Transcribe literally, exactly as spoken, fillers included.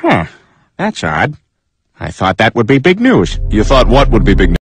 Huh. That's odd. I thought that would be big news. You thought what would be big news?